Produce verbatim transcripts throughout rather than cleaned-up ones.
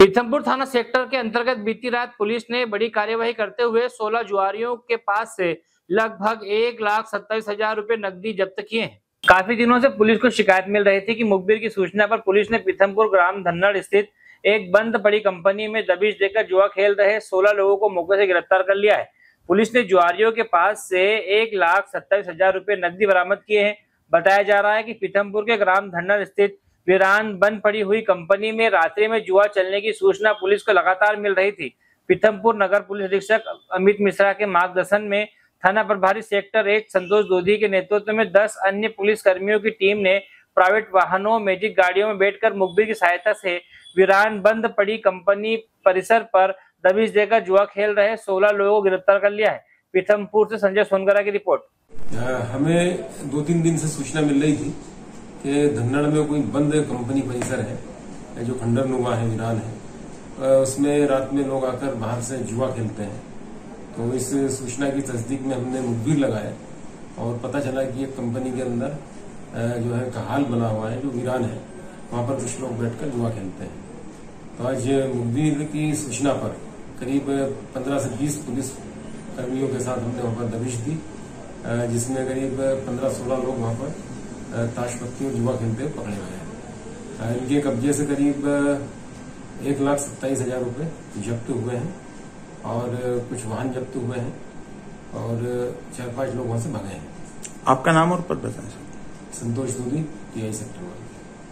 पीथमपुर थाना सेक्टर के अंतर्गत बीती रात पुलिस ने बड़ी कार्यवाही करते हुए सोलह जुआरियों के पास से लगभग एक लाख सत्ताईस हजार रुपए नकदी जब्त किए हैं। काफी दिनों से पुलिस को शिकायत मिल रही थी कि मुखबिर की सूचना पर पुलिस ने पीथमपुर ग्राम धन्नड़ स्थित एक बंद पड़ी कंपनी में दबिश देकर जुआ खेल रहे सोलह लोगों को मौके से गिरफ्तार कर लिया है। पुलिस ने जुआरियों के पास से एक लाख सत्ताईस हजार रुपए नकदी बरामद किए हैं। बताया जा रहा है कि पीथमपुर के ग्राम धन्नड़ स्थित वीरान बंद पड़ी हुई कंपनी में रात्रि में जुआ चलने की सूचना पुलिस को लगातार मिल रही थी। पीथमपुर नगर पुलिस अधीक्षक अमित मिश्रा के मार्गदर्शन में थाना प्रभारी सेक्टर एक संतोष दोधी के नेतृत्व में दस अन्य पुलिस कर्मियों की टीम ने प्राइवेट वाहनों मैजिक गाड़ियों में बैठकर मुखबिर की सहायता से वीरान बंद पड़ी कंपनी परिसर पर दबिश देकर जुआ खेल रहे सोलह लोगों को गिरफ्तार कर लिया है। पीथमपुर से संजय सोनगरा की रिपोर्ट। हमें दो तीन दिन से सूचना मिल रही थी कि धन्नड़ में कोई बंद कंपनी परिसर है जो खंडर नुमा है, वीरान है, उसमें रात में लोग आकर बाहर से जुआ खेलते हैं। तो इस सूचना की तस्दीक में हमने मुखबिर लगाया और पता चला कि एक कंपनी के अंदर जो है कहाल बना हुआ है जो वीरान है, वहां पर कुछ लोग बैठकर जुआ खेलते हैं। तो आज मुखबिर की सूचना पर करीब पंद्रह से बीस पुलिस कर्मियों के साथ हमने वहां पर दबिश दी, जिसमें करीब पंद्रह सोलह लोग वहां पर ताश पत्ती और जुआ खेलते हुए पकड़े गए हैं। इनके कब्जे से करीब एक लाख सत्ताईस हजार रूपये जब्त हुए हैं और कुछ वाहन जब्त हुए हैं और चार पांच लोग वहां से भागे हैं। आपका नाम और पद बताएं। Santosh Dodhi, TI sector one.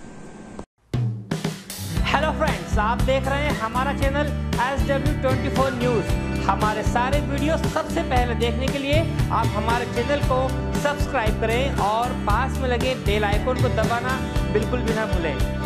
Hello friends, आप देख रहे हैं हमारा channel S W twenty four news. हमारे सारे वीडियो सबसे पहले देखने के लिए आप हमारे चैनल को सब्सक्राइब करें और पास में लगे बेल आइकन को दबाना बिल्कुल भी ना भूलें।